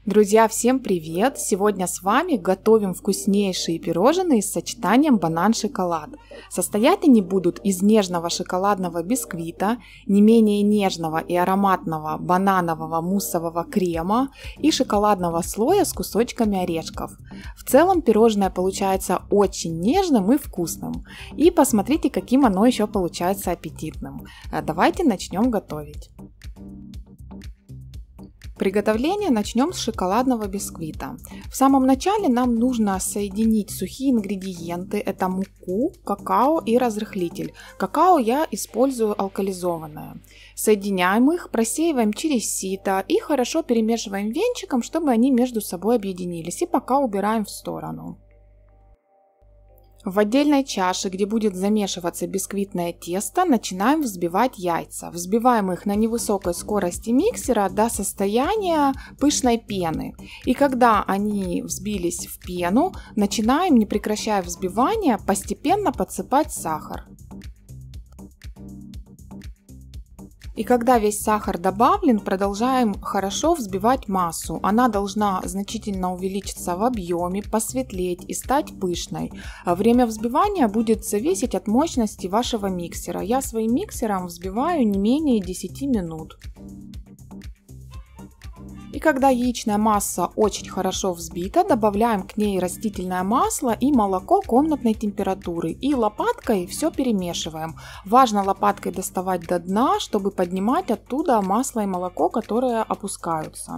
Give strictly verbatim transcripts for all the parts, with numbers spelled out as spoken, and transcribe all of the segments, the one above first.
Друзья, всем привет! Сегодня с вами готовим вкуснейшие пирожные с сочетанием банан-шоколад. Состоять они будут из нежного шоколадного бисквита, не менее нежного и ароматного бананового муссового крема и шоколадного слоя с кусочками орешков. В целом пирожное получается очень нежным и вкусным. И посмотрите, каким оно еще получается аппетитным. Давайте начнем готовить. Приготовление начнем с шоколадного бисквита. В самом начале нам нужно соединить сухие ингредиенты. Это муку, какао и разрыхлитель. Какао я использую алкализованное. Соединяем их, просеиваем через сито и хорошо перемешиваем венчиком, чтобы они между собой объединились. И пока убираем в сторону. В отдельной чаше, где будет замешиваться бисквитное тесто, начинаем взбивать яйца. Взбиваем их на невысокой скорости миксера до состояния пышной пены. И когда они взбились в пену, начинаем, не прекращая взбивания, постепенно подсыпать сахар. И когда весь сахар добавлен, продолжаем хорошо взбивать массу. Она должна значительно увеличиться в объеме, посветлеть и стать пышной. Время взбивания будет зависеть от мощности вашего миксера. Я своим миксером взбиваю не менее десяти минут. И когда яичная масса очень хорошо взбита, добавляем к ней растительное масло и молоко комнатной температуры. И лопаткой все перемешиваем. Важно лопаткой доставать до дна, чтобы поднимать оттуда масло и молоко, которые опускаются.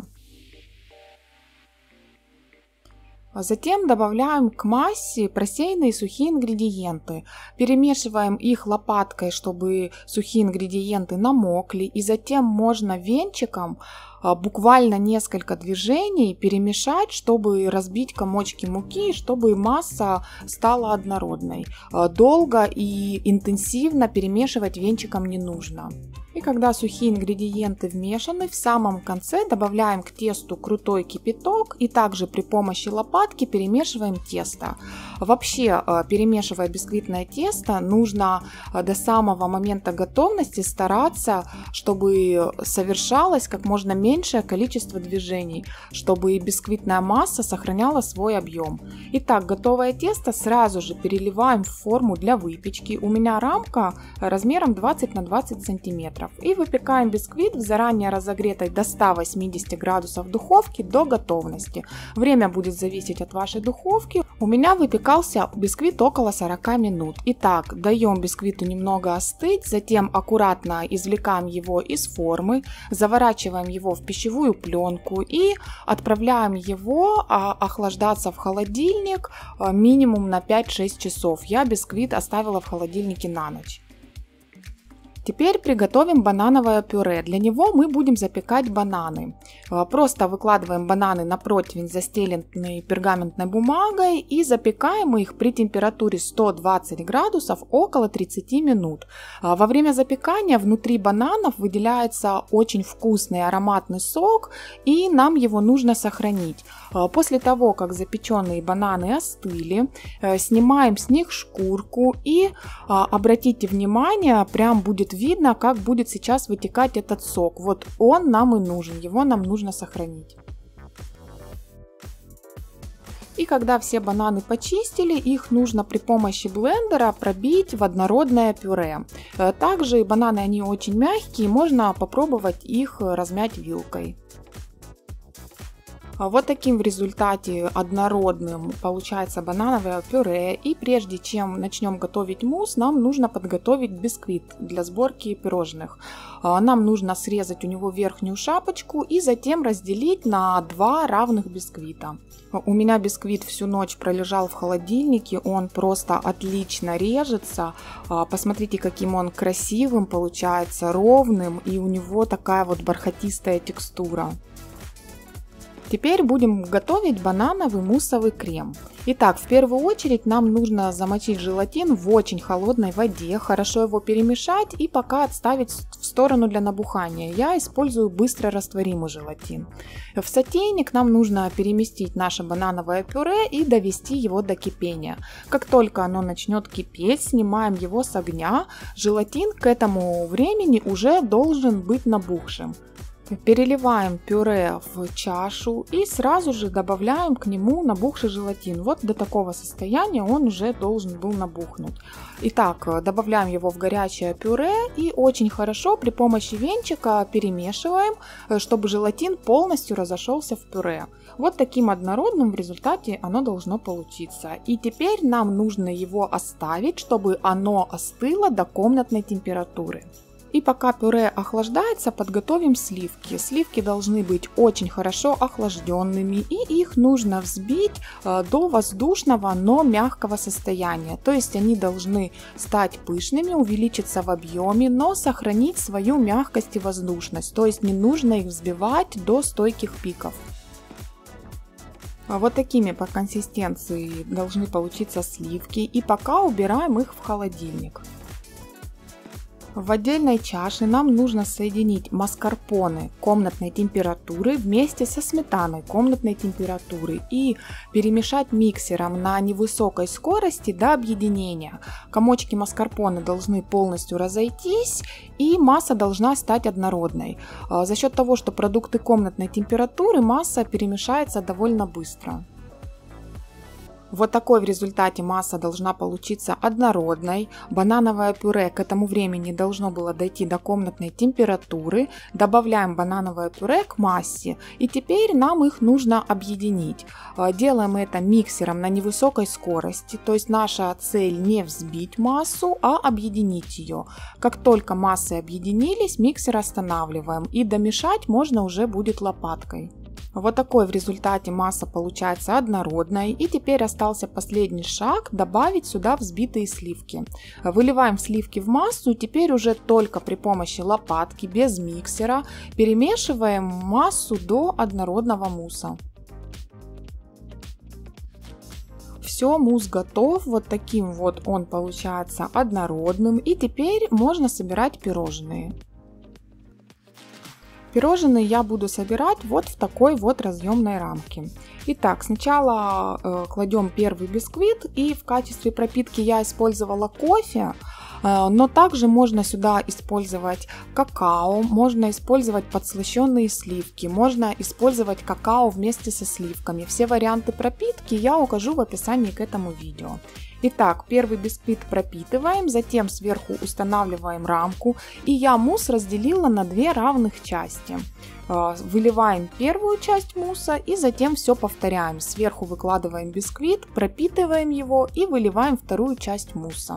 Затем добавляем к массе просеянные сухие ингредиенты. Перемешиваем их лопаткой, чтобы сухие ингредиенты намокли. И затем можно венчиком буквально несколько движений перемешать, чтобы разбить комочки муки, чтобы масса стала однородной. Долго и интенсивно перемешивать венчиком не нужно. И когда сухие ингредиенты вмешаны, в самом конце добавляем к тесту крутой кипяток и также при помощи лопатки перемешиваем тесто. Вообще, перемешивая бисквитное тесто, нужно до самого момента готовности стараться, чтобы совершалось как можно меньшее количество движений, чтобы бисквитная масса сохраняла свой объем. Итак, готовое тесто сразу же переливаем в форму для выпечки. У меня рамка размером двадцать на двадцать сантиметров. И выпекаем бисквит в заранее разогретой до ста восьмидесяти градусов духовке до готовности. Время будет зависеть от вашей духовки. У меня выпекался бисквит около сорока минут. Итак, даем бисквиту немного остыть, затем аккуратно извлекаем его из формы, заворачиваем его в пищевую пленку и отправляем его охлаждаться в холодильник минимум на пять-шесть часов. Я бисквит оставила в холодильнике на ночь. Теперь приготовим банановое пюре. Для него мы будем запекать бананы. Просто выкладываем бананы на противень, застеленный пергаментной бумагой, и запекаем их при температуре сто двадцать градусов около тридцати минут. Во время запекания внутри бананов выделяется очень вкусный ароматный сок, и нам его нужно сохранить. После того, как запеченные бананы остыли, снимаем с них шкурку и обратите внимание, прям будет видно, как будет сейчас вытекать этот сок. Вот он нам и нужен, его нам нужно сохранить. И когда все бананы почистили, их нужно при помощи блендера пробить в однородное пюре. Также бананы, они очень мягкие, можно попробовать их размять вилкой. Вот таким в результате однородным получается банановое пюре. И прежде чем начнем готовить мусс, нам нужно подготовить бисквит для сборки пирожных. Нам нужно срезать у него верхнюю шапочку и затем разделить на два равных бисквита. У меня бисквит всю ночь пролежал в холодильнике, он просто отлично режется. Посмотрите, каким он красивым получается, ровным, и у него такая вот бархатистая текстура. Теперь будем готовить банановый муссовый крем. Итак, в первую очередь нам нужно замочить желатин в очень холодной воде, хорошо его перемешать и пока отставить в сторону для набухания. Я использую быстрорастворимый желатин. В сотейник нам нужно переместить наше банановое пюре и довести его до кипения. Как только оно начнет кипеть, снимаем его с огня. Желатин к этому времени уже должен быть набухшим. Переливаем пюре в чашу и сразу же добавляем к нему набухший желатин. Вот до такого состояния он уже должен был набухнуть. Итак, добавляем его в горячее пюре и очень хорошо при помощи венчика перемешиваем, чтобы желатин полностью разошелся в пюре. Вот таким однородным в результате оно должно получиться. И теперь нам нужно его оставить, чтобы оно остыло до комнатной температуры. И пока пюре охлаждается, подготовим сливки. Сливки должны быть очень хорошо охлажденными, и их нужно взбить до воздушного, но мягкого состояния. То есть они должны стать пышными, увеличиться в объеме, но сохранить свою мягкость и воздушность. То есть не нужно их взбивать до стойких пиков. Вот такими по консистенции должны получиться сливки, и пока убираем их в холодильник. В отдельной чаше нам нужно соединить маскарпоне комнатной температуры вместе со сметаной комнатной температуры и перемешать миксером на невысокой скорости до объединения. Комочки маскарпоне должны полностью разойтись, и масса должна стать однородной. За счет того, что продукты комнатной температуры, масса перемешается довольно быстро. Вот такой в результате масса должна получиться однородной. Банановое пюре к этому времени должно было дойти до комнатной температуры. Добавляем банановое пюре к массе, и теперь нам их нужно объединить. Делаем это миксером на невысокой скорости, то есть наша цель не взбить массу, а объединить ее. Как только массы объединились, миксер останавливаем, и домешать можно уже будет лопаткой. Вот такой в результате масса получается однородной, и теперь остался последний шаг — добавить сюда взбитые сливки. Выливаем сливки в массу, и теперь уже только при помощи лопатки, без миксера, перемешиваем массу до однородного мусса. Все, мусс готов, вот таким вот он получается однородным, и теперь можно собирать пирожные. Пирожные я буду собирать вот в такой вот разъемной рамке. Итак, сначала э, кладем первый бисквит, и в качестве пропитки я использовала кофе, э, но также можно сюда использовать какао, можно использовать подслащенные сливки, можно использовать какао вместе со сливками. Все варианты пропитки я укажу в описании к этому видео. Итак, первый бисквит пропитываем, затем сверху устанавливаем рамку, и я мусс разделила на две равных части. Выливаем первую часть мусса и затем все повторяем. Сверху выкладываем бисквит, пропитываем его и выливаем вторую часть мусса.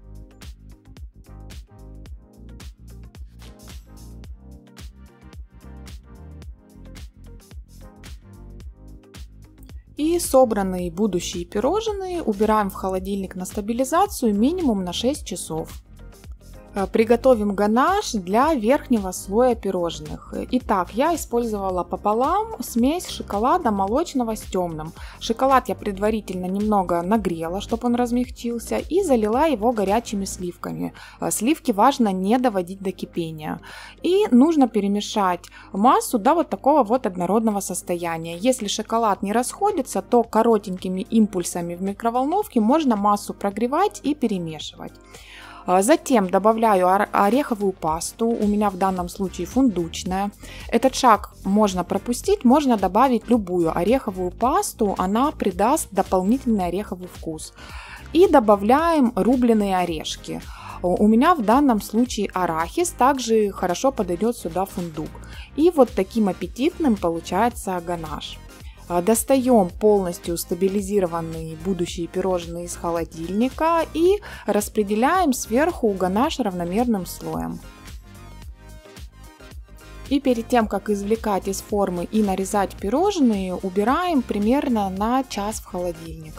И собранные будущие пирожные убираем в холодильник на стабилизацию минимум на шесть часов. Приготовим ганаш для верхнего слоя пирожных. Итак, я использовала пополам смесь шоколада молочного с темным. Шоколад я предварительно немного нагрела, чтобы он размягчился, и залила его горячими сливками. Сливки важно не доводить до кипения. И нужно перемешать массу до вот такого вот однородного состояния. Если шоколад не расходится, то коротенькими импульсами в микроволновке можно массу прогревать и перемешивать. Затем добавляю ореховую пасту, у меня в данном случае фундучная. Этот шаг можно пропустить, можно добавить любую ореховую пасту, она придаст дополнительный ореховый вкус. И добавляем рубленые орешки. У меня в данном случае арахис, также хорошо подойдет сюда фундук. И вот таким аппетитным получается ганаш. Достаем полностью стабилизированные будущие пирожные из холодильника и распределяем сверху ганаш равномерным слоем. И перед тем, как извлекать из формы и нарезать пирожные, убираем примерно на час в холодильник.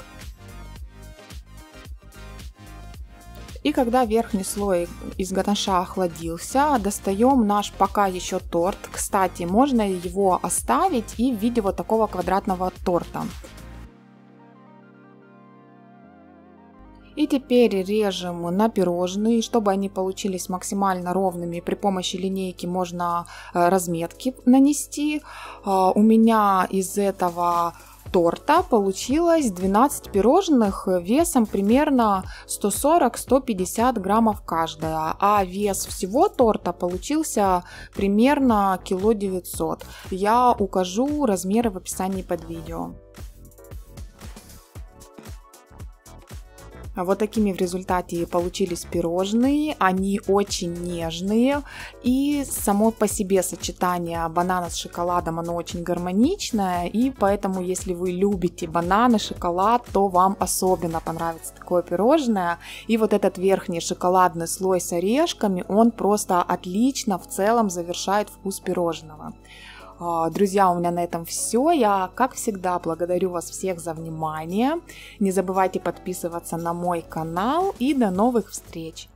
И когда верхний слой из ганаша охладился, достаем наш пока еще торт. Кстати, можно его оставить и в виде вот такого квадратного торта. И теперь режем на пирожные, чтобы они получились максимально ровными. При помощи линейки можно разметки нанести. У меня из этого торта получилось двенадцать пирожных весом примерно сто сорок — сто пятьдесят граммов каждая, а вес всего торта получился примерно кило девятьсот. Я укажу размеры в описании под видео. Вот такими в результате получились пирожные, они очень нежные, и само по себе сочетание банана с шоколадом, оно очень гармоничное, и поэтому, если вы любите бананы, шоколад, то вам особенно понравится такое пирожное. И вот этот верхний шоколадный слой с орешками, он просто отлично в целом завершает вкус пирожного. Друзья, у меня на этом все. Я, как всегда, благодарю вас всех за внимание. Не забывайте подписываться на мой канал и до новых встреч!